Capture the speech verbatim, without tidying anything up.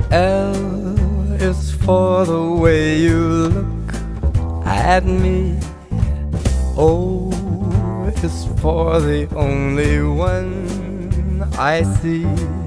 L is for the way you look at me. O is for the only one I see.